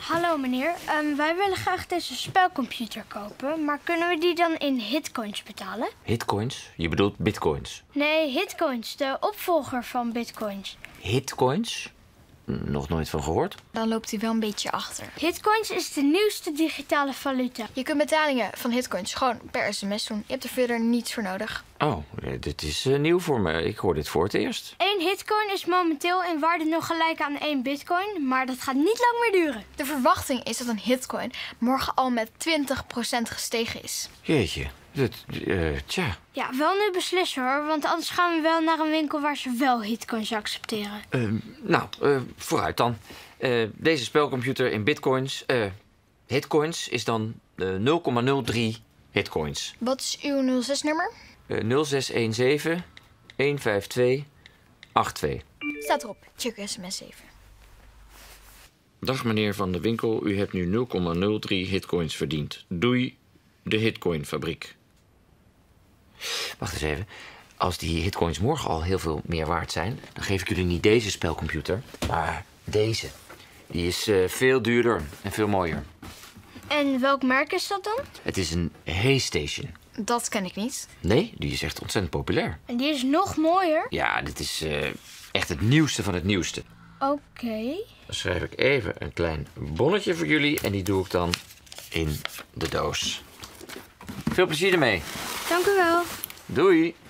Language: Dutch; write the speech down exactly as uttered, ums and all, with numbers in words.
Hallo meneer, um, wij willen graag deze spelcomputer kopen, maar kunnen we die dan in Hitcoins betalen? Hitcoins? Je bedoelt bitcoins? Nee, Hitcoins, de opvolger van bitcoins. Hitcoins? Nog nooit van gehoord. Dan loopt hij wel een beetje achter. Hitcoins is de nieuwste digitale valuta. Je kunt betalingen van Hitcoins gewoon per sms doen. Je hebt er verder niets voor nodig. Oh, dit is uh, nieuw voor me. Ik hoor dit voor het eerst. Eén Hitcoin is momenteel in waarde nog gelijk aan één bitcoin, maar dat gaat niet lang meer duren. De verwachting is dat een Hitcoin morgen al met twintig procent gestegen is. Jeetje, dat, uh, tja. Ja, wel nu beslissen hoor, want anders gaan we wel naar een winkel waar ze wel Hitcoins accepteren. Uh, nou, uh, vooruit dan. Uh, deze spelcomputer in bitcoins, uh, Hitcoins, is dan uh, nul komma nul drie Hitcoins. Wat is uw nul zes nummer? Uh, nul zes een zeven een vijf twee acht twee. Staat erop. Check uw sms even. Dag meneer van de winkel, u hebt nu nul komma nul drie Hitcoins verdiend. Doei, de Hitcoin-fabriek. Wacht eens even. Als die Hitcoins morgen al heel veel meer waard zijn, dan geef ik jullie niet deze spelcomputer, maar deze. Die is uh, veel duurder en veel mooier. En welk merk is dat dan? Het is een Haystation. Dat ken ik niet. Nee, die is echt ontzettend populair. En die is nog mooier? Ja, dit is uh, echt het nieuwste van het nieuwste. Oké. Okay. Dan schrijf ik even een klein bonnetje voor jullie en die doe ik dan in de doos. Veel plezier ermee. Dank u wel. Doei.